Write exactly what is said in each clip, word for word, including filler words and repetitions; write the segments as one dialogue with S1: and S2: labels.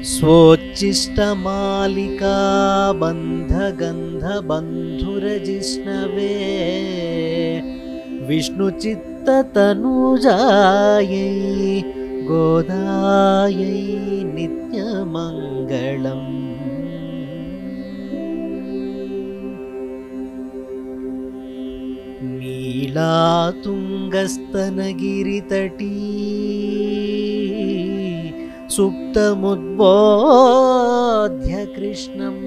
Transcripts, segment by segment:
S1: स्वोच्चिष्टमालिका बन्धगन्धबन्धुरजिष्णवे विष्णुचित्ततनुजायै गोदायै नित्यमङ्गलम्। नीलातुङ्गस्तनगिरितटी सुप्तमुद्बोध्य कृष्णम्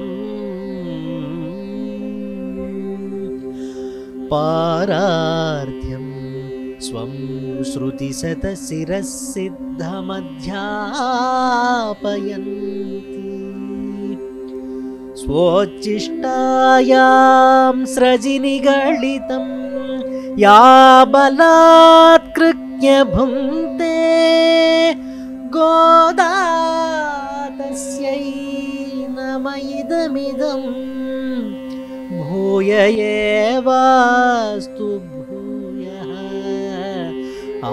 S1: पारार्ध्यं स्वं श्रुतिशतशिरःसिद्धमध्यापयन्ति स्वोच्चिष्टायां स्रजिनिगलितं या बलात्कृत्य भुङ्क्ते गोदा तस्यै नम इदमिदं भूय एवास्तु भूयः। आ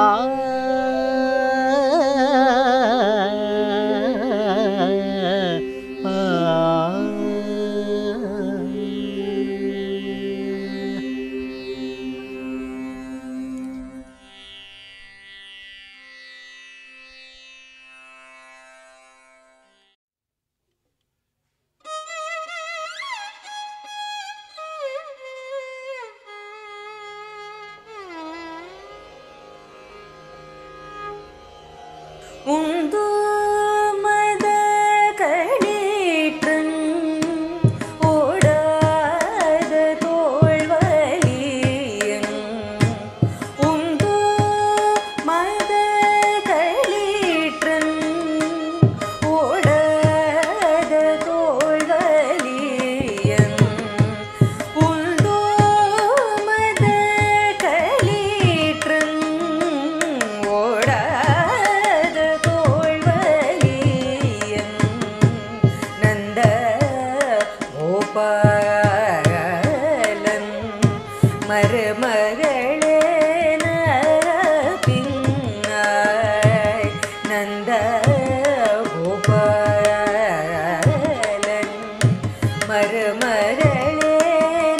S2: உந்து மத களிற்றன் ஓடாத தோள்வலியன் உந்து மத களிற்றன் ஓடாத தோள்வலியன் உந்து மத களிற்றன் ஓடா மருமகளேன பின்னாய் நந்த கோபாலன் மருமகளேன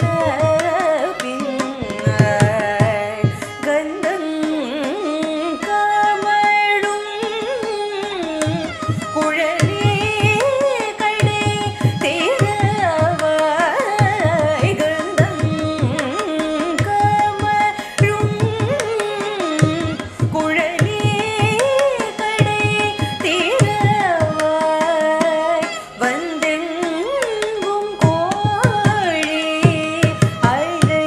S2: பின்னாய் கந்தம் கமழும் குழலி கடை தேரவாய் கந்தம் குழலி கடை தீரவாய் வந்தெங்கும் கோழி அழை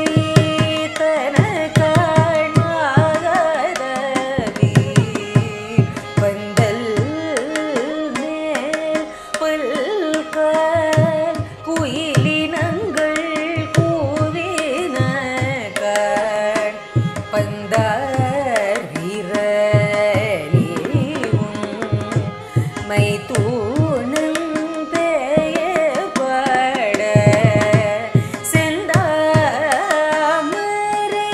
S2: தனக்காணாதவி வந்தல் மேல் பல்கால் குயிலினங்கள் கூவின காண் பந்தார் வீரலியும் மைத்தூணம் பெயர்பட செந்தாமரை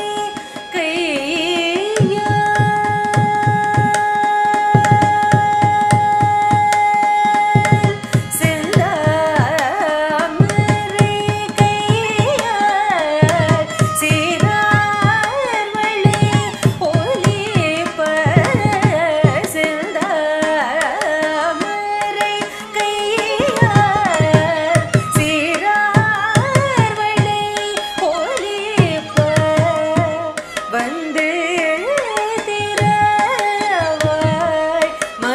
S2: கையால் செந்தாமரை கையால் சீரார்வழி ஒலிப்ப செந்தாமரை கையால் சீரார்வழி ஒலிப்ப வந்து திரவாய்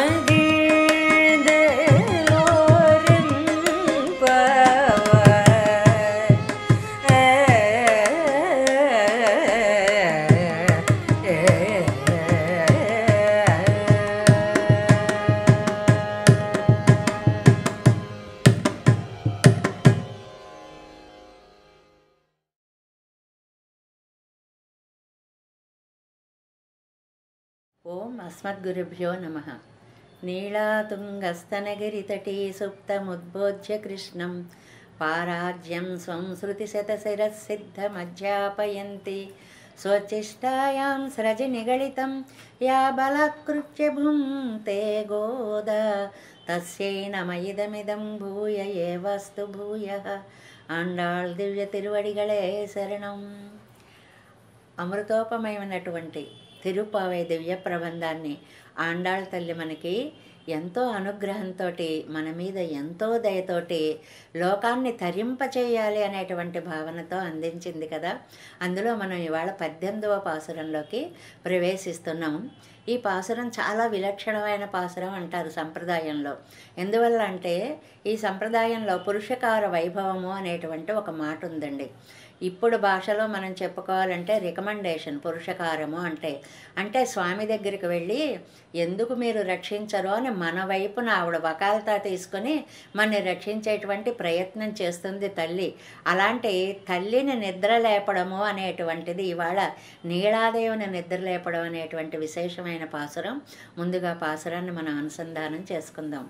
S2: ओम अस्मद्गुरुभ्यो नमः। नीलातुङ्गस्तनगिरितटी सुप्तमुद्बोध्य कृष्णं पारार्ज्यं स्वं श्रुतिशतशिरःसिद्धमध्यापयन्ति स्वचेष्टायां स्रजनिगलितं या बलात्कृत्य भुङ्क्ते गोदा తస్యై నమ ఇదమిదం భూయ ఏవస్తు భూయః. ఆండాళ్ దివ్య తిరువడిగళే శరణం. అమృతోపమయమైనటువంటి తిరుపావై దివ్య ప్రబంధాన్ని ఆండాళ్ తల్లి మనకి ఎంతో అనుగ్రహంతో మన మీద ఎంతో దయతోటి లోకాన్ని తరింపచేయాలి అనేటువంటి భావనతో అందించింది కదా. అందులో మనం ఇవాళ పద్దెనిమిదవ పాసురంలోకి ప్రవేశిస్తున్నాం. ఈ పాసురం చాలా విలక్షణమైన పాసురం అంటారు సంప్రదాయంలో. ఎందువల్ల అంటే ఈ సంప్రదాయంలో పురుషకార వైభవము అనేటువంటి ఒక మాట ఉందండి. ఇప్పుడు భాషలో మనం చెప్పుకోవాలంటే రికమెండేషన్ పురుషకారము అంటే అంటే స్వామి దగ్గరికి వెళ్ళి ఎందుకు మీరు రక్షించరు అని మన వైపున ఆవిడ వకాలతా తీసుకొని మనని రక్షించేటువంటి ప్రయత్నం చేస్తుంది తల్లి. అలాంటి తల్లిని నిద్ర లేపడము అనేటువంటిది ఇవాళ నీలాదేవిని నిద్ర లేపడం అనేటువంటి విశేషమైన పాసురం. ముందుగా పాసురాన్ని మనం అనుసంధానం చేసుకుందాం.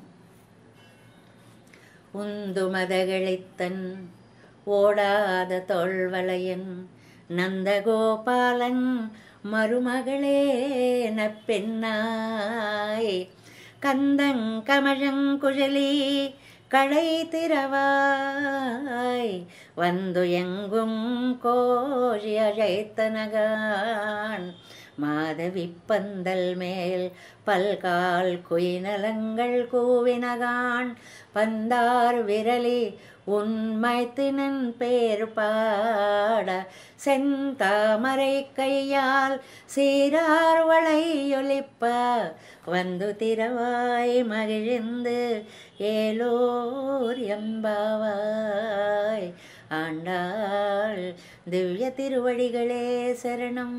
S2: ఉందు మదగళిత్తన్ ஓடாத தோள்வளையன் நந்தகோபாலன் மருமகளே நப்பெண்ணாய் கந்தங்கமழங்குழலி கடை திறவாய் வந்து எங்கும் கோழி அழைத்தனகான் மாதவி பந்தல் மேல் பல்கால் குயினலங்கள் கூவினகான் பந்தார் விரலி உன்மைத்தினன் பேர் பாட செந்தாமரை கையால் சீரார் வளையொலிப்ப வந்து திறவாய் மகிழ்ந்து ஏலோர் எம்பாவாய். ఆండాళ్ దివ్య తిరువడిగళే శరణం.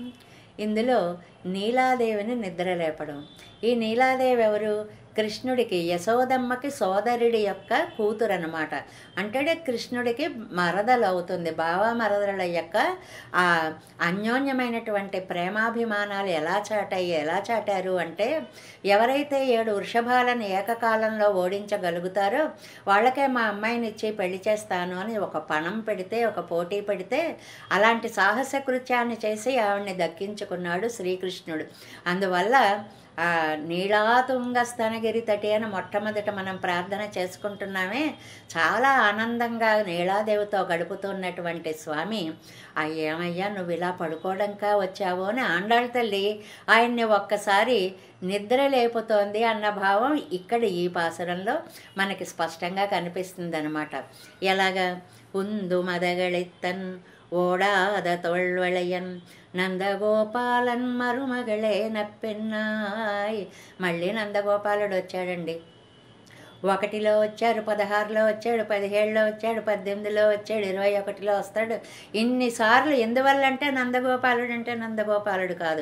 S2: ఇందులో నీలాదేవిని నిద్రలేపడం. ఈ నీలాదేవి ఎవరు? కృష్ణుడికి యశోదమ్మకి సోదరుడి యొక్క కూతురు అన్నమాట. అంటే కృష్ణుడికి మరదలు అవుతుంది. బావ మరదల యొక్క ఆ అన్యోన్యమైనటువంటి ప్రేమాభిమానాలు ఎలా చాటాయి ఎలా చాటారు అంటే ఎవరైతే ఏడు వృషభాలను ఏకకాలంలో ఓడించగలుగుతారో వాళ్ళకే మా అమ్మాయిని ఇచ్చి పెళ్లి చేస్తాను అని ఒక పణం పెడితే ఒక పోటీ పెడితే అలాంటి సాహస కృత్యాన్ని చేసి ఆవిడ్ని దక్కించుకున్నాడు శ్రీకృష్ణుడు. అందువల్ల ఆ నీళాతుంగ స్తనగిరి తటి అని మొట్టమొదట మనం ప్రార్థన చేసుకుంటున్నామే. చాలా ఆనందంగా నీలాదేవితో గడుపుతున్నటువంటి స్వామి అయ్యేమయ్యా నువ్వు ఇలా పడుకోవడంకా వచ్చావు అని ఆండాళ్ తల్లి ఆయన్ని ఒక్కసారి నిద్ర లేపుతోంది అన్న భావం ఇక్కడ ఈ పాసురంలో మనకి స్పష్టంగా కనిపిస్తుంది అనమాట. ఎలాగా? ఉందు మదగళిత్తన్ ఓడాద తోళ్వళయన్ నందగోపాలన్ మరుమగళే నప్పెన్నాయ్. మళ్ళీ నందగోపాలుడు వచ్చాడండి. ఒకటిలో వచ్చాడు, పదహారులో వచ్చాడు, పదిహేడులో వచ్చాడు, పద్దెనిమిదిలో వచ్చాడు, ఇరవై ఒకటిలో వస్తాడు. ఇన్నిసార్లు ఎందువల్లంటే నందగోపాలుడు అంటే నందగోపాలుడు కాదు,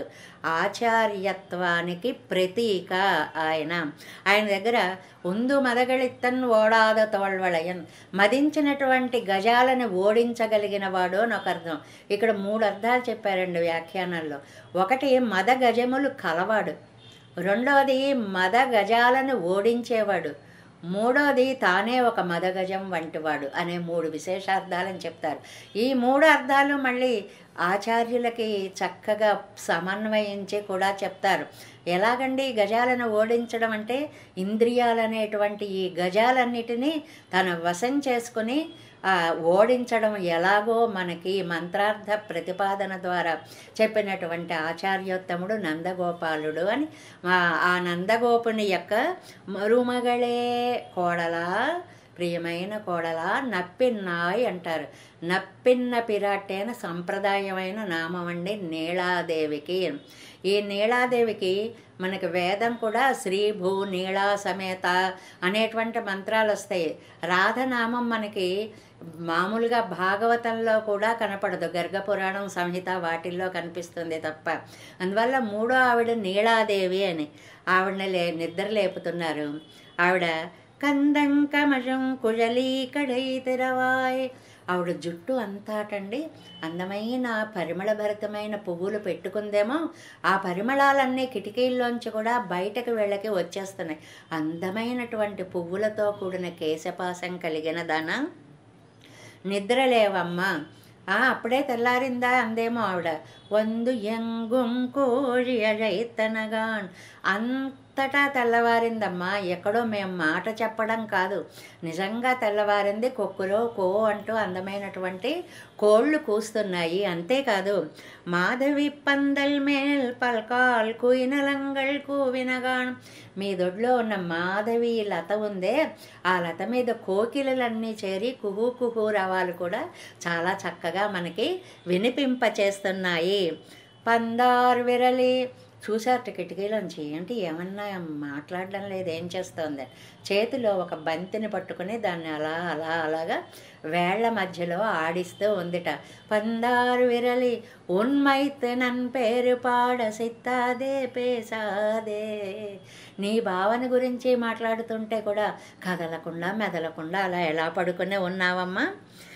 S2: ఆచార్యత్వానికి ప్రతీక ఆయన. ఆయన దగ్గర ఉందు మదగళిత్తన్ ఓడాద తోళ్వళయన్, మదించినటువంటి గజాలను ఓడించగలిగిన వాడు అని ఒక అర్థం. ఇక్కడ మూడు అర్థాలు చెప్పారండి వ్యాఖ్యానాల్లో. ఒకటి మద గజములు కలవాడు, రెండవది మద గజాలను ఓడించేవాడు, మూడోది తానే ఒక మదగజం వంటివాడు అనే మూడు విశేషార్థాలని చెప్తారు. ఈ మూడు అర్థాలు మళ్ళీ ఆచార్యులకి చక్కగా సమన్వయించి కూడా చెప్తారు. ఎలాగండి గజాలను ఓడించడం అంటే ఇంద్రియాలనేటువంటి ఈ గజాలన్నిటినీ తన వశం చేసుకుని ఓడించడం ఎలాగో మనకి మంత్రార్థ ప్రతిపాదన ద్వారా చెప్పినటువంటి ఆచార్యోత్తముడు నందగోపాలుడు అని. ఆ నందగోపుని యొక్క మరుమగళే కోడలా, ప్రియమైన కోడలా, నప్పిన్నాయ్ అంటారు. నప్పిన్న పిరాటైన సంప్రదాయమైన నామం అండి నీలాదేవికి. ఈ నీలాదేవికి మనకి వేదం కూడా శ్రీ భూ నీళా సమేత అనేటువంటి మంత్రాలు వస్తాయి. రాధనామం మనకి మామూలుగా భాగవతంలో కూడా కనపడదు, గర్గపురాణం సంహిత వాటిల్లో కనిపిస్తుంది తప్ప. అందువల్ల మూడో ఆవిడ నీలాదేవి అని ఆవిడని లే నిద్ర లేపుతున్నారు. ఆవిడ కందంకమజం కుజలీ కడై తెరవాయ్. ఆవిడ జుట్టు అంతాటండి అందమైన పరిమళభరితమైన పువ్వులు పెట్టుకుందేమో, ఆ పరిమళాలన్నీ కిటికీల్లోంచి కూడా బయటకు వెళ్ళకి వచ్చేస్తున్నాయి. అందమైనటువంటి పువ్వులతో కూడిన కేశపాసం కలిగిన దాన నిద్రలేవమ్మా. అప్పుడే తెల్లారిందా అందేమో ఆవిడ. వందు ఎంగుం కోళి అழைத்தனகான், అంత అంతటా తెల్లవారిందమ్మా. ఎక్కడో మేము మాట చెప్పడం కాదు, నిజంగా తెల్లవారింది. కొక్కులో కో అంటూ అందమైనటువంటి కోళ్ళు కూస్తున్నాయి. అంతేకాదు, మాధవి పందల్ మేల్ పల్కాల్ కుయినలంగల్ కూవినగాన్, మీ దొడ్లో ఉన్న మాధవి లత ఉందే, ఆ లత మీద కోకిలలన్నీ చేరి కుహు కుహు రవాలు కూడా చాలా చక్కగా మనకి వినిపింపచేస్తున్నాయి. పందారు విరలి, చూశారట కిటికీలోంచి, ఏంటి ఏమన్నా మాట్లాడడం లేదు, ఏం చేస్తోంది. చేతిలో ఒక బంతిని పట్టుకుని దాన్ని అలా అలా అలాగా వేళ్ల మధ్యలో ఆడిస్తూ ఉందిట. పందారు విరలి ఉన్మైత్ నన్ పేరు పాడ సిత్తాదే పేసాదే. నీ భావన గురించి మాట్లాడుతుంటే కూడా కదలకుండా మెదలకుండా అలా ఎలా పడుకునే ఉన్నావమ్మా.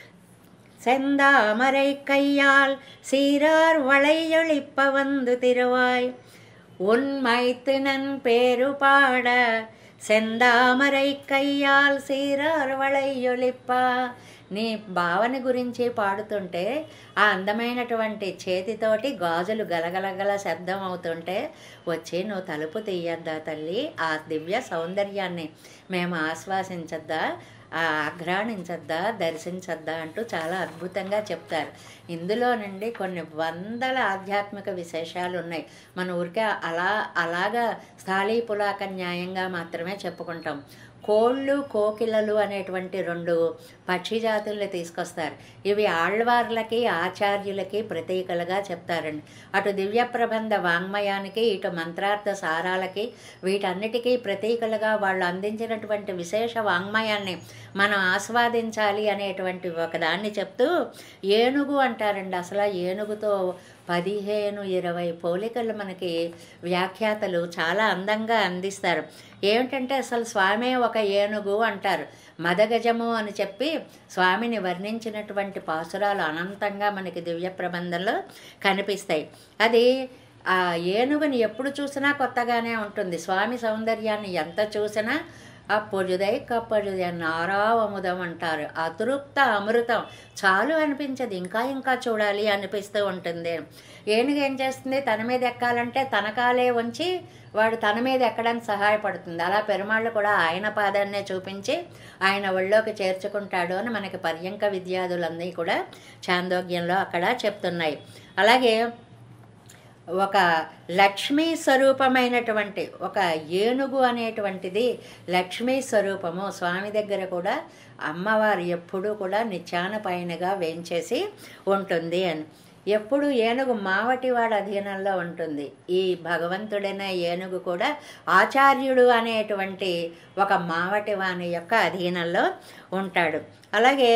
S2: செந்தாமரை கையால் சீரார் வளையொளிப்ப வந்து திருவாய் உன்மைத்து நன் பேரு பாட செந்தாமரை கைయాల్ సీరార్ వళయ్యొలిప్ప. నీ భావన గురించి పాడుతుంటే ఆ అందమైనటువంటి చేతితోటి గాజులు గలగలగల శబ్దం అవుతుంటే వచ్చి నువ్వు తలుపు తీయద్దా తల్లి, ఆ దివ్య సౌందర్యాన్ని మేము ఆస్వాదించద్దా, ఆఘ్రాణించద్దా, దర్శించద్దా అంటూ చాలా అద్భుతంగా చెప్తారు. ఇందులో నుండి కొన్ని వందల ఆధ్యాత్మిక విశేషాలు ఉన్నాయి. మన ఊరికే అలా అలాగా స్థాళీ పులాక న్యాయంగా మాత్రమే చెప్పుకుంటాం. కోళ్ళు కోకిలలు అనేటువంటి రెండు పక్షి జాతుల్ని తీసుకొస్తారు. ఇవి ఆళ్వార్లకి ఆచార్యులకి ప్రతీకలుగా చెప్తారండి. అటు దివ్య ప్రబంధ వాంగ్మయానికి, ఇటు మంత్రార్థ సారాలకి, వీటన్నిటికీ ప్రతీకలుగా వాళ్ళు అందించినటువంటి విశేష వాంగ్మయాన్ని మనం ఆస్వాదించాలి అనేటువంటి ఒకదాన్ని చెప్తూ ఏనుగు అంటారండి. అసలు ఏనుగుతో పదిహేను ఇరవై పోలికలు మనకి వ్యాఖ్యాతలు చాలా అందంగా అందిస్తారు. ఏమిటంటే అసలు స్వామే ఒక ఏనుగు అంటారు. మదగజము అని చెప్పి స్వామిని వర్ణించినటువంటి పాసురాలు అనంతంగా మనకి దివ్య ప్రబంధంలో కనిపిస్తాయి. అది ఆ ఏనుగుని ఎప్పుడు చూసినా కొత్తగానే ఉంటుంది. స్వామి సౌందర్యాన్ని ఎంత చూసినా అప్పొజుదై కప్పొజుదై నారావముదం అంటారు. అతృప్త అమృతం, చాలు అనిపించదు, ఇంకా ఇంకా చూడాలి అనిపిస్తూ ఉంటుంది. ఏనుగు ఏం చేస్తుంది, తన మీద ఎక్కాలంటే తన కాలే ఉంచి వాడు తన మీద ఎక్కడానికి సహాయపడుతుంది. అలా పెరుమాళ్ళు కూడా ఆయన పాదాన్నే చూపించి ఆయన ఒళ్ళోకి చేర్చుకుంటాడు అని మనకి పర్యంక విద్యాదులన్నీ కూడా చాందోగ్యంలో అక్కడ చెప్తున్నాయి. అలాగే ఒక లక్ష్మీ స్వరూపమైనటువంటి ఒక ఏనుగు అనేటువంటిది లక్ష్మీ స్వరూపము. స్వామి దగ్గర కూడా అమ్మవారు ఎప్పుడూ కూడా నిత్యాన పైనగా వేంచేసి ఉంటుంది అని. ఎప్పుడు ఏనుగు మావటివాడి అధీనంలో ఉంటుంది. ఈ భగవంతుడైన ఏనుగు కూడా ఆచార్యుడు అనేటువంటి ఒక మావటివాని యొక్క అధీనంలో ఉంటాడు. అలాగే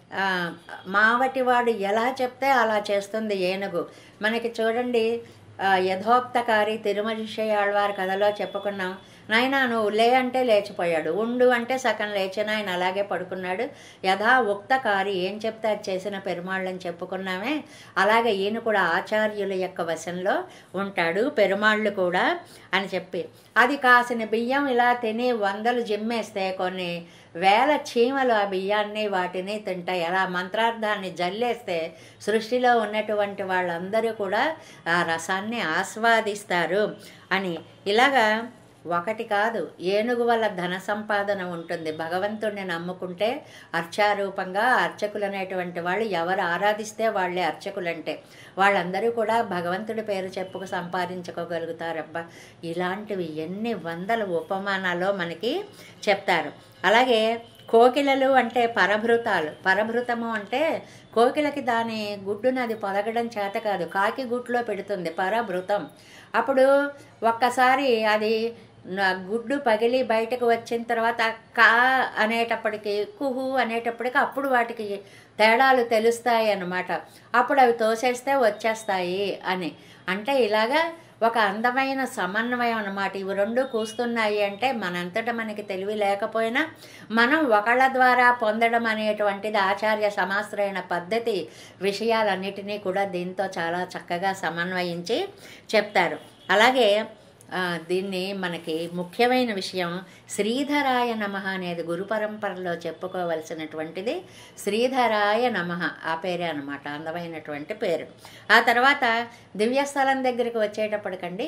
S2: మావటివాడు ఎలా చెప్తే అలా చేస్తుంది ఏనుగు. మనకి చూడండి, యథోక్తకారి తిరుమలిషయాళ్వారి కథలో చెప్పుకున్నాం. నాయన నువ్వు లే అంటే లేచిపోయాడు, ఉండు అంటే సగం లేచిన ఆయన అలాగే పడుకున్నాడు. యథా ఉక్తకారి, ఏం చెప్తే అది చేసిన పెరుమాళ్ళని చెప్పుకున్నామే, అలాగే ఈయన కూడా ఆచార్యుల యొక్క వశంలో ఉంటాడు పెరుమాళ్ళు కూడా అని చెప్పి, అది కాసిన బియ్యం ఇలా తిని వందలు జిమ్మేస్తే కొన్ని వేల చీమలు ఆ బియ్యాన్ని వాటిని తింటాయి. అలా మంత్రార్థాన్ని జల్లేస్తే సృష్టిలో ఉన్నటువంటి వాళ్ళందరూ కూడా ఆ రసాన్ని ఆస్వాదిస్తారు అని. ఇలాగా ఒకటి కాదు, ఏనుగు వల్ల ధన సంపాదన ఉంటుంది. భగవంతుడిని నమ్ముకుంటే అర్చారూపంగా అర్చకులు అనేటువంటి వాళ్ళు ఎవరు ఆరాధిస్తే వాళ్ళే అర్చకులంటే వాళ్ళందరూ కూడా భగవంతుడి పేరు చెప్పుకు సంపాదించుకోగలుగుతారబ్బా. ఇలాంటివి ఎన్ని వందల ఉపమానాల్లో మనకి చెప్తారు. అలాగే కోకిలలు అంటే పరభృతాలు. పరభృతము అంటే కోకిలకి దాని గుడ్డును అది పొదగడం చేత కాదు, కాకి గుడ్లో పెడుతుంది పరభృతం. అప్పుడు ఒక్కసారి అది గుడ్డు పగిలి బయటకు వచ్చిన తర్వాత కా అనేటప్పటికి కుహు అనేటప్పటికి అప్పుడు వాటికి తేడాలు తెలుస్తాయి అన్నమాట. అప్పుడు అవి తోసేస్తే వచ్చేస్తాయి అని. అంటే ఇలాగా ఒక అందమైన సమన్వయం అన్నమాట. ఇవి రెండు కూస్తున్నాయి అంటే మనంతటా మనకి తెలివి లేకపోయినా మనం ఒకళ్ళ ద్వారా పొందడం అనేటువంటిది ఆచార్య సమాశ్రయణ పద్ధతి. విషయాలన్నిటినీ కూడా దీంతో చాలా చక్కగా సమన్వయించి చెప్తారు. అలాగే దీన్ని మనకి ముఖ్యమైన విషయం శ్రీధరాయ నమః అనేది గురు పరంపరలో చెప్పుకోవలసినటువంటిది. శ్రీధరాయ నమః ఆ పేరే అన్నమాట, అందమైనటువంటి పేరు. ఆ తర్వాత దివ్యస్థలం దగ్గరికి వచ్చేటప్పటికండి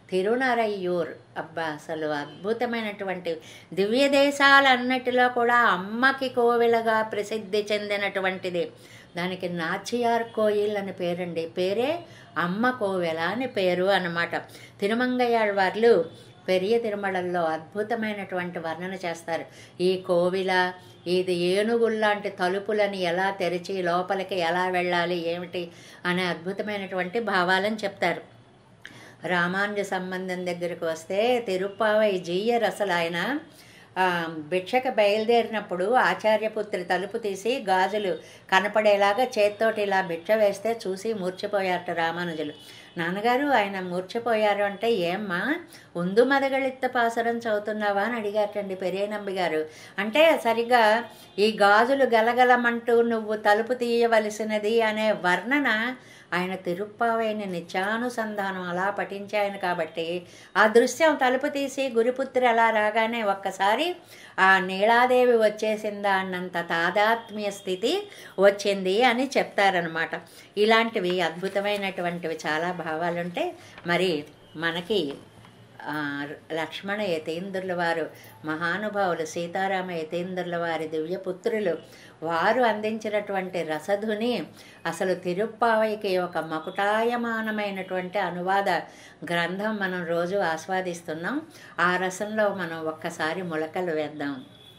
S2: తిరునరయ్యూర్. అబ్బా, అసలు అద్భుతమైనటువంటి దివ్య దేశాలన్నిటిలో కూడా అమ్మకి కోవిలగా ప్రసిద్ధి చెందినటువంటిది. దానికి నాచియార్ కోయిల్ అని పేరండి. పేరే అమ్మ కోవెల అని పేరు అన్నమాట. తిరుమంగయ్యాళ్వార్లు పెరియ తిరుమలలో అద్భుతమైనటువంటి వర్ణన చేస్తారు. ఈ కోవిల ఇది ఏనుగుల్లాంటి తలుపులని ఎలా తెరిచి లోపలికి ఎలా వెళ్ళాలి ఏమిటి అనే అద్భుతమైనటువంటి భావాలను చెప్తారు. రామానుజ సంబంధం దగ్గరికి వస్తే తిరుప్పావై జీయర్ అసలు ఆయన భిక్షకు బయలుదేరినప్పుడు ఆచార్యపుత్రి తలుపు తీసి గాజులు కనపడేలాగా చేత్తోటి ఇలా భిక్ష వేస్తే చూసి మూర్చిపోయారట రామానుజులు. నాన్నగారు ఆయన మూర్చిపోయారు అంటే, ఏమ్మా ఉందు మదగళిత్త పాసరం చదువుతున్నావా అని అడిగారటండి పెరియనంబి గారు. అంటే సరిగ్గా ఈ గాజులు గలగలమంటూ నువ్వు తలుపు తీయవలసినది అనే వర్ణన ఆయన తిరుప్పావైని నిత్యానుసంధానం అలా పఠించాయను కాబట్టి ఆ దృశ్యం తలుపు తీసి గురుపుత్రి అలా రాగానే ఒక్కసారి ఆ నీలాదేవి వచ్చేసిందా అన్నంత తాదాత్మ్య స్థితి వచ్చింది అని చెప్తారనమాట. ఇలాంటివి అద్భుతమైనటువంటివి చాలా భావాలుంటే మరి మనకి లక్ష్మణ యతీంద్రుల వారు మహానుభావులు, సీతారామ యతీంద్రుల వారి దివ్యపుత్రులు, వారు అందించినటువంటి రసధుని అసలు తిరుప్పావైకి ఒక మకుటాయమానమైనటువంటి అనువాద గ్రంథం మనం రోజు ఆస్వాదిస్తున్నాం. ఆ రసంలో మనం ఒక్కసారి మొలకలు వేద్దాం.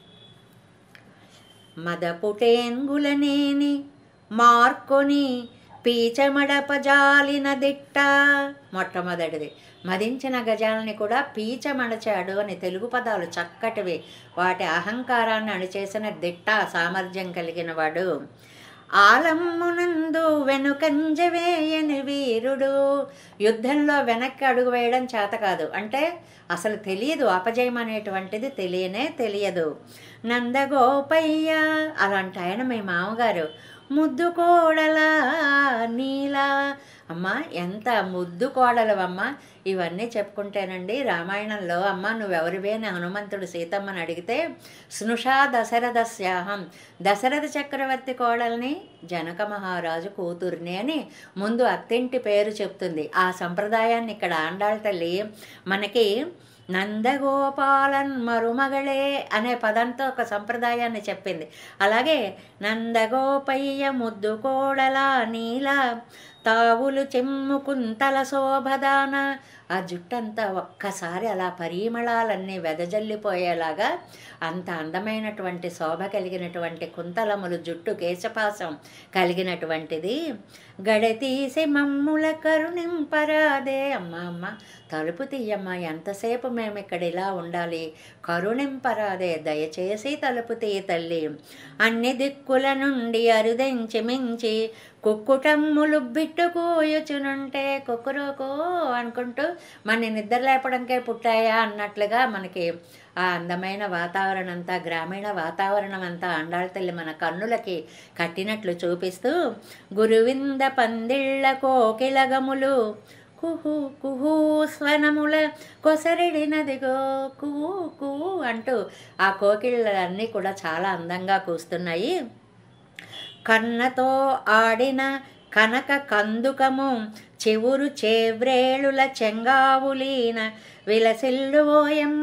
S2: మదపుటేంగులనేని మార్కొని పీచమడపజాలిన దిట్ట. మొట్టమొదటిది మదించిన గజాలని కూడా పీచమడచాడు అని తెలుగు పదాలు చక్కటివి. వాటి అహంకారాన్ని అణిచేసిన దిట్ట, సామర్థ్యం కలిగిన వాడు. ఆలమ్మునందు వెనుకంజవేయని వీరుడు. యుద్ధంలో వెనక్కి అడుగు వేయడం చేత కాదు, అంటే అసలు తెలియదు, అపజయం అనేటువంటిది తెలియనే తెలియదు. నందగోపయ్య అలాంటి ఆయన మీ మామగారు. ముద్దు కోడలా నీలా. అమ్మ ఎంత ముద్దు కోడలవమ్మ. ఇవన్నీ చెప్పుకుంటేనండి రామాయణంలో అమ్మ నువ్వెవరివే అని హనుమంతుడు సీతమ్మని అడిగితే స్నుషా దశరథస్యాహం, దశరథ చక్రవర్తి కోడల్ని, జనక మహారాజు కూతుర్ని అని ముందు అత్తింటి పేరు చెప్తుంది. ఆ సంప్రదాయాన్ని ఇక్కడ ఆండాళ్ళ తల్లి మనకి నందగోపాలన్ మరుమగళే అనే పదంతో ఒక సంప్రదాయాన్ని చెప్పింది. అలాగే నందగోపయ్య ముద్దు కోడలా నీలా తావులు చెమ్ము కుంతల శోభదాన. ఆ జుట్టంతా ఒక్కసారి అలా పరిమళాలన్నీ వెదజల్లిపోయేలాగా అంత అందమైనటువంటి శోభ కలిగినటువంటి కుంతలములు జుట్టు కేశపాసం కలిగినటువంటిది. గడతీసి మమ్ముల కరుణింపరాదే. అమ్మ అమ్మ తలుపు తీయమ్మ, ఎంతసేపు మేము ఇక్కడ ఇలా ఉండాలి, కరుణింపరాదే, దయచేసి తలుపు తీయ తల్లి. అన్ని దిక్కుల నుండి అరుదెంచి మించి కుక్కుటమ్ములు బిట్టుకూయుచునుంటే కుక్కురోకో అనుకుంటూ మన నిద్ర లేపడంకే పుట్టాయా అన్నట్లుగా మనకి ఆ అందమైన వాతావరణం అంతా, గ్రామీణ వాతావరణం అంతా ఆండాళ్ళ తల్లి మన కన్నులకి కట్టినట్లు చూపిస్తూ గురువింద పందిళ్ళ కోకిలగములు కుహు కుహూ స్వనముల కొసరిడినదిగో కుహు కుహు అంటూ ఆ కోకిళ్ళన్నీ కూడా చాలా అందంగా కూస్తున్నాయి. కన్నతో ఆడిన కనక కందుకము చెవురు చేవ్రేళుల చెంగావులీన విలసిల్లు ఓయమ్మ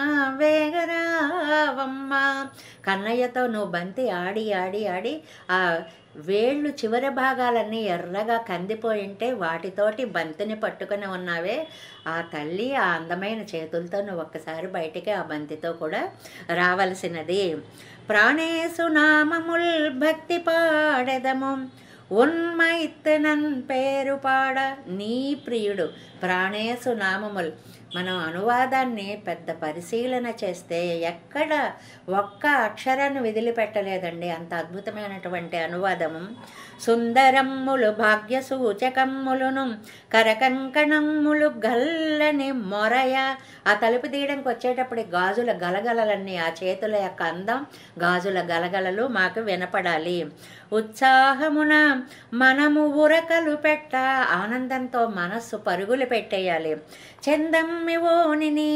S2: వేగరావమ్మ. కన్నయ్యతో నువ్వు బంతి ఆడి ఆడి ఆడి ఆ వేళ్ళు చివరి భాగాలన్నీ ఎర్రగా కందిపోయింటే వాటితోటి బంతిని పట్టుకొని ఉన్నావే ఆ తల్లి, ఆ అందమైన చేతులతో నువ్వు ఒక్కసారి బయటికి ఆ బంతితో కూడా రావలసినది. ప్రాణేశు నామముల్ భక్తి పాడెదము ఉన్మైత్తనన్ పేరు పాడ. నీ ప్రియుడు ప్రాణేశు నామముల్. మనం అనువాదాన్ని పెద్ద పరిశీలన చేస్తే ఎక్కడ ఒక్క అక్షరాన్ని వదిలిపెట్టలేదండి, అంత అద్భుతమైనటువంటి అనువాదము. సుందరమ్ములు భాగ్య సూచకమ్ములును కరకంకణమ్ములు గల్లని మొరయ. ఆ తలుపు తీయడానికి వచ్చేటప్పుడు గాజుల గలగలలన్నీ, ఆ చేతుల యొక్క అందం, గాజుల గలగలలు మాకు వినపడాలి. ఉత్సాహమున మనము ఉరకలు పెట్ట, ఆనందంతో మనస్సు పరుగులు పెట్టేయాలి. చందమ్మివోనిని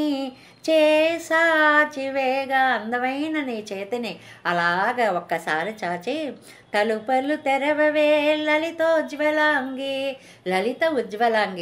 S2: చేసాచివేగా, అందమైన నీ చేతిని అలాగా ఒక్కసారి చాచి తలుపలు తెరవవే లలితోజ్వలాంగి. లలిత ఉజ్వలాంగి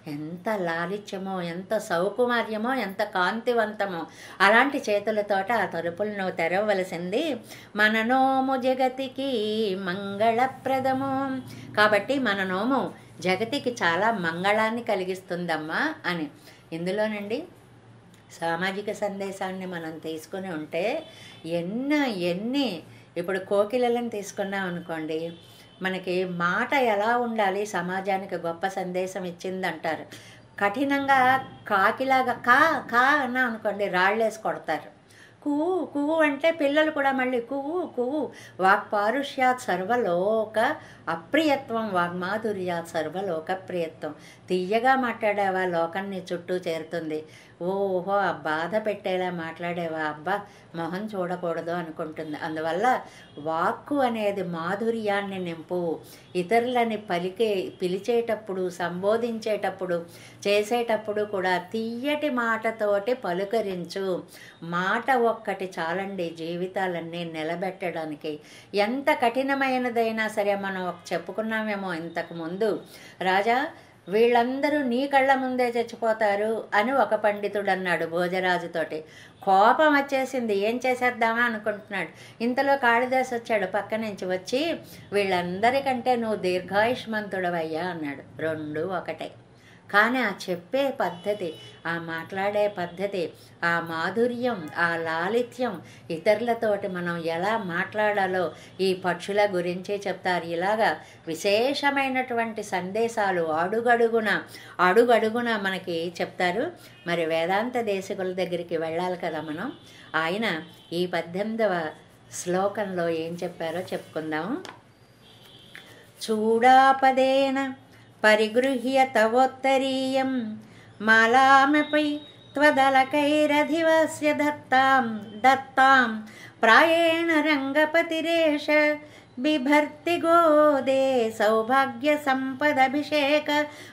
S2: ఎంత లాలిత్యమో, ఎంత సౌకుమార్యమో, ఎంత కాంతివంతమో. అలాంటి చేతులతోట ఆ తలుపులను తెరవలసింది. మన నోము జగతికి మంగళప్రదము. కాబట్టి మన నోము జగతికి చాలా మంగళాన్ని కలిగిస్తుందమ్మా అని. ఇందులోనండి సామాజిక సందేశాన్ని మనం తీసుకుని ఉంటే ఎన్నో ఎన్ని ఇప్పుడు కోకిలలను తీసుకున్నాం అనుకోండి, మనకి మాట ఎలా ఉండాలి, సమాజానికి గొప్ప సందేశం ఇచ్చిందంటారు. కఠినంగా కాకిలాగా కా కా అన్నా అనుకోండి, రాళ్ళేసి కొడతారు. కువు కువు అంటే పిల్లలు కూడా మళ్ళీ కువు కువు. వాక్పారుష్యాత్ సర్వలోక అప్రియత్వం, వాగ్మాధుర్యాత్ సర్వలోక ప్రియత్వం. తీయగా మాట్లాడేవా లోకాన్ని చుట్టూ చేరుతుంది. ఓహో ఆ బాధ పెట్టేలా మాట్లాడేవా, అబ్బా మొహం చూడకూడదు అనుకుంటుంది. అందువల్ల వాక్కు అనేది మాధుర్యాన్ని నింపు. ఇతరులని పలికే పిలిచేటప్పుడు, సంబోధించేటప్పుడు, చేసేటప్పుడు కూడా తీయటి మాటతోటి పలుకరించు. మాట ఒక్కటి చాలండి జీవితాలన్నీ నిలబెట్టడానికి. ఎంత కఠినమైనదైనా సరే, మనం చెప్పుకున్నామేమో ఇంతకు ముందు, రాజా వీళ్ళందరూ నీ కళ్ళ ముందే చచ్చిపోతారు అని ఒక పండితుడు అన్నాడు భోజరాజుతోటి. కోపం వచ్చేసింది, ఏం చేసేద్దామా అనుకుంటున్నాడు. ఇంతలో కాళిదాసు వచ్చాడు పక్క నుంచి. వచ్చి వీళ్ళందరికంటే నువ్వు దీర్ఘాయుష్మంతుడవయ్యా అన్నాడు. రెండు ఒకటే. కానీ ఆ చెప్పే పద్ధతి, ఆ మాట్లాడే పద్ధతి, ఆ మాధుర్యం, ఆ లాలిత్యం, ఇతరులతోటి మనం ఎలా మాట్లాడాలో ఈ పక్షుల గురించి చెప్తారు. ఇలాగా విశేషమైనటువంటి సందేశాలు అడుగడుగున అడుగడుగున మనకి చెప్తారు. మరి వేదాంత దేశకుల దగ్గరికి వెళ్ళాలి కదా మనం. ఆయన ఈ పద్దెనిమిదవ శ్లోకంలో ఏం చెప్పారో చెప్పుకుందాము. చూడాపదేన పరిగృహ్య తవోత్తరీయం మాలామపై త్వదలకైరధివస్య దత్తాం దత్తాం ప్రాయేణ రంగపతిరేష బిభర్తి గోదే సౌభాగ్య సంపదభిషేక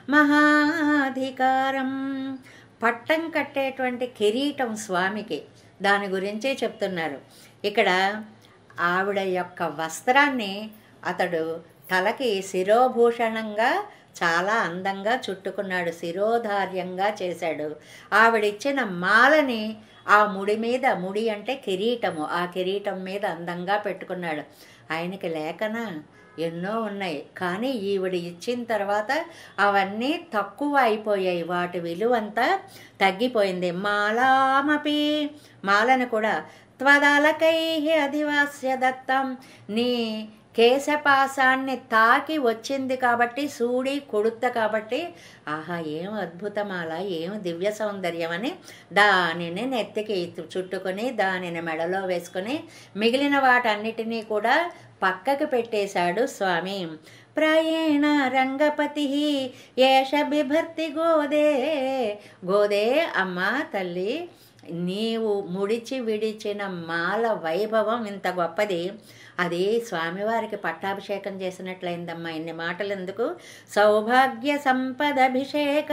S2: మహాధికారం. పట్టం కట్టేటువంటి కిరీటం స్వామికి, దాని గురించే చెప్తున్నారు ఇక్కడ. ఆవిడ యొక్క వస్త్రాన్ని అతడు తలకి శిరోభూషణంగా చాలా అందంగా చుట్టుకున్నాడు, శిరోధార్యంగా చేశాడు. ఆవిడిచ్చిన మాలని ఆ ముడి మీద, ముడి అంటే కిరీటము, ఆ కిరీటం మీద అందంగా పెట్టుకున్నాడు. ఆయనకి లేఖన ఎన్నో ఉన్నాయి, కానీ ఈవిడ ఇచ్చిన తర్వాత అవన్నీ తక్కువ అయిపోయాయి, వాటి విలువంతా తగ్గిపోయింది. మాలామపి, మాలను కూడా త్వదలకై అధివాస్య దత్తం, నీ కేశపాసాన్ని తాకి వచ్చింది కాబట్టి, సూడి కొడుత కాబట్టి, ఆహా ఏం అద్భుతమాల, ఏం దివ్య సౌందర్యం అని దానిని నెత్తికి చుట్టుకొని దానిని మెడలో వేసుకొని మిగిలిన వాటన్నిటినీ కూడా పక్కకు పెట్టేశాడు స్వామి. ప్రాయేణ రంగపతి ఏష బిభర్తి గోదే. గోదే అమ్మ తల్లి, నీవు ముడిచి విడిచిన మాల వైభవం ఇంత గొప్పది. అది స్వామివారికి పట్టాభిషేకం చేసినట్లయిందమ్మా. ఇన్ని మాటలు ఎందుకు? సౌభాగ్య సంపదభిషేక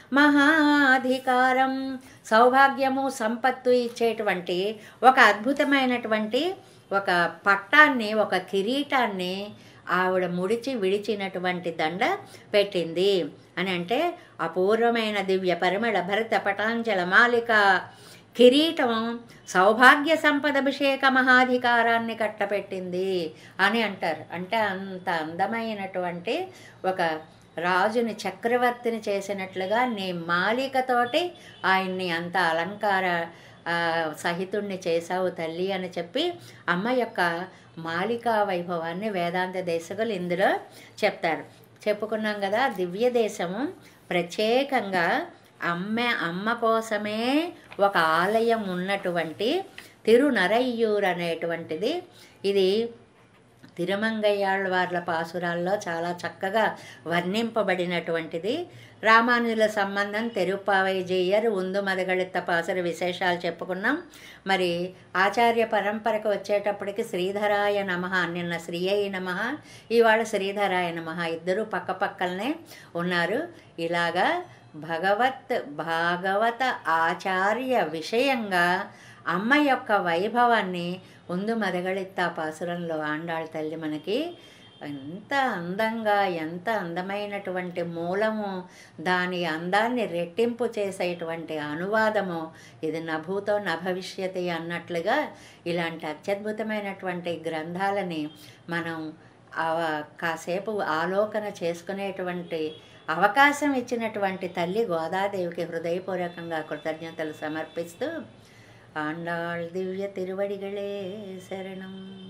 S2: మహాధికారం. సౌభాగ్యము సంపత్తు ఇచ్చేటువంటి ఒక అద్భుతమైనటువంటి ఒక పట్టాన్ని, ఒక కిరీటాన్ని ఆవిడ ముడిచి విడిచినటువంటి దండ పెట్టింది అని అంటే, అపూర్వమైన దివ్య పరిమళ భరత పటాంజల మాలిక కిరీటం సౌభాగ్య సంపదభిషేక మహాధికారాన్ని కట్టపెట్టింది అని అంటారు. అంటే అంత అందమైనటువంటి ఒక రాజుని, చక్రవర్తిని చేసినట్లుగా నీ మాలికతోటి ఆయన్ని అంత అలంకార సహితుణ్ణి చేశావు తల్లి అని చెప్పి అమ్మ యొక్క మాలికా వైభవాన్ని వేదాంత దేశకులు ఇందులో చెప్తారు. చెప్పుకున్నాం కదా, దివ్య దేశము ప్రత్యేకంగా అమ్మ అమ్మ కోసమే ఒక ఆలయం ఉన్నటువంటి తిరునరైయూర్ అనేటువంటిది. ఇది తిరుమంగయ్యాళ్ళవార్ల పాసురాల్లో చాలా చక్కగా వర్ణింపబడినటువంటిది. రామానుజుల సంబంధం తెరుప్పావై జేయర్ ఉందు మదగళిత పాసుర విశేషాలు చెప్పుకున్నాం. మరి ఆచార్య పరంపరకు వచ్చేటప్పటికి శ్రీధరాయ నమః, నిన్న శ్రీ అయి నమః, ఇవాళ శ్రీధరాయ నమః, ఇద్దరు పక్క పక్కలనే ఉన్నారు. ఇలాగా భగవత్ భాగవత ఆచార్య విషయంగా అమ్మ యొక్క వైభవాన్ని ఉందు మదగళిత్త పాసురంలో ఆండాళ్ తల్లి మనకి ఎంత అందంగా, ఎంత అందమైనటువంటి మూలము, దాని అందాన్ని రెట్టింపు చేసేటువంటి అనువాదము. ఇది నభూతో నభవిష్యతి అన్నట్లుగా ఇలాంటి అత్యద్భుతమైనటువంటి గ్రంథాలని మనం కాసేపు ఆలోకన చేసుకునేటువంటి అవకాశం ఇచ్చినటువంటి తల్లి గోదాదేవికి హృదయపూర్వకంగా కృతజ్ఞతలు సమర్పిస్తూ ఆండాళ్ దివ్య తిరువడిగళే శరణం.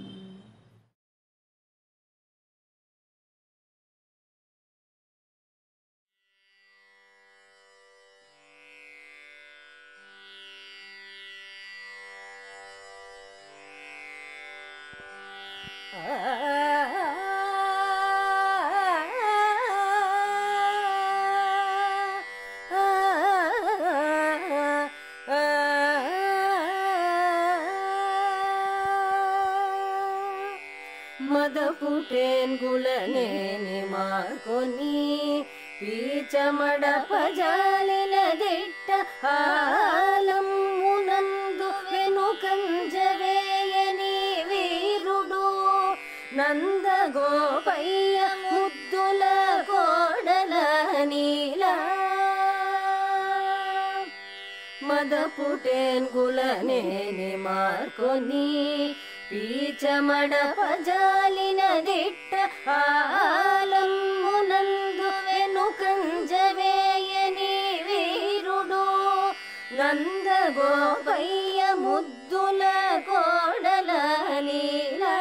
S3: మదపుటేన్గులనేని మార్కొని పీచమడపజాలిన దిట్ట ఆలమ్మునందు వెనుకంజవేయని వీరుడు నందగోపయ్య ముద్దుల కోడల నీలా. మదపుటేన్గులనేని మార్కొని పీచమడపజాలిన దిట్ట ఆలమ్మునందు వెనుకంజవేయని వీరుడు నందగోపయ్య ముద్దుల కోడల నీలా.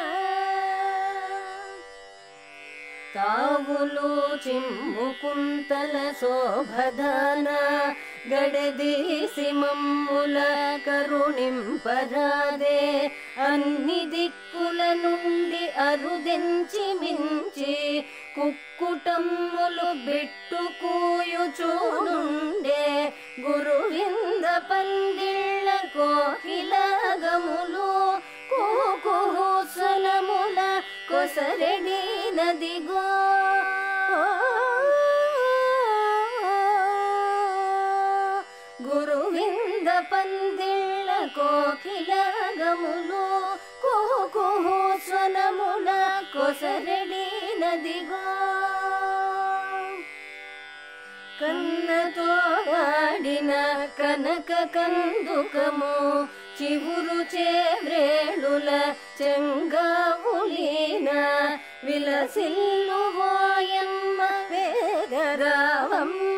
S3: తావులు చిమ్ముకుంతల శోభదాన గడదీసి మమ్ముల కరుణింపరాదే అన్ని దిక్కుల నుండి అరుదెంచి మించి కుక్కుటమ్ములు బెట్టు కూయుచూనుండే గురువింద పందిళ్ళ కోకిలగములు కుహుకుహుసలముల కొసరెడి నదిగో. గురువింద పందిళ్ళ కోకిలగములు కుహుకుహుసలముల కొసరెడి నదిగో. కన్నతో ఆడిన కనక కందుకము చివురు చేవ్రేళుల చెంగావులీన విలసిల్లు ఓయమ్మ వేగరావమ్మ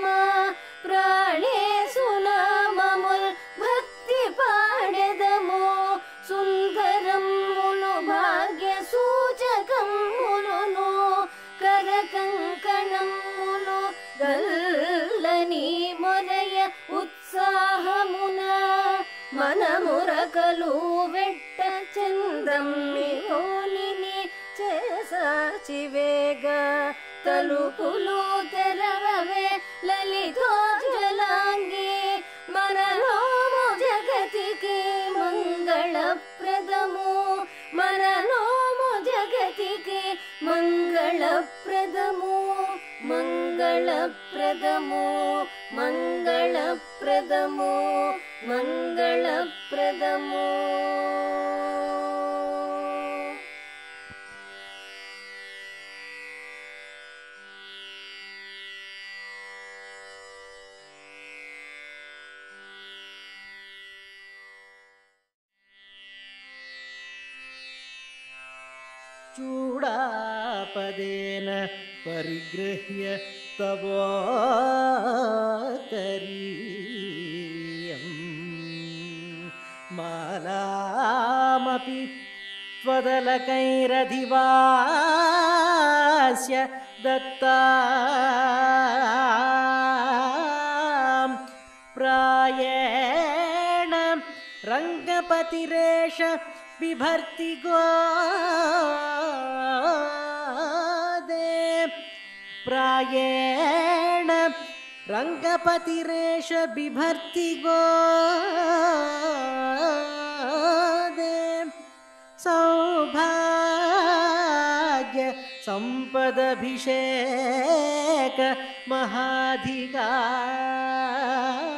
S3: ప్రాణేశునామముల్ భక్తి పాడెదము సుందరములు భాగ్య సూచకములను కరకంకణములు గల్లని మొరయ ఉత్సాహమున మనమురకలు వెట్ట చందమ్మి హోలిని చేసాచివేగ తలుపులు తెరవవే లలితోజ్వలాంగి మనలోము జగతికి మంగళప్రదము మనలోము జగతికి మంగళప్రదము మంగళప్రదము మంగళప్రదము మంగళప్రదము.
S1: చూడాపదేన పరిగృహ్య తవోత్తరీయం మాలామపి త్వదలకైరధివాస్య దత్తాం ప్రాయేణ రంగపతిరేష బిభర్తి గోదే ప్రాయేణ రంగపతిరేష బిభర్తి గోదే సౌభాగ్య సంపదభిషేక మహాధికార